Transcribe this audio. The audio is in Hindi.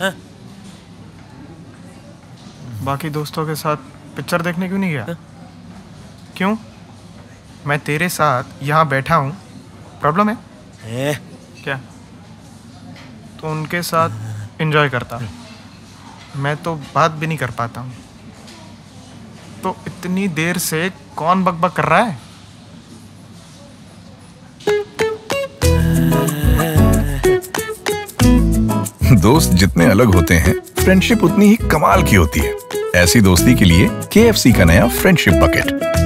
हाँ? बाकी दोस्तों के साथ पिक्चर देखने क्यों नहीं गया? हाँ? क्यों? मैं तेरे साथ यहाँ बैठा हूँ, प्रॉब्लम है? क्या? तो उनके साथ एंजॉय करता, मैं तो बात भी नहीं कर पाता हूँ। तो इतनी देर से कौन बकबक कर रहा है? दोस्त जितने अलग होते हैं, फ्रेंडशिप उतनी ही कमाल की होती है। ऐसी दोस्ती के लिए KFC का नया फ्रेंडशिप बकेट।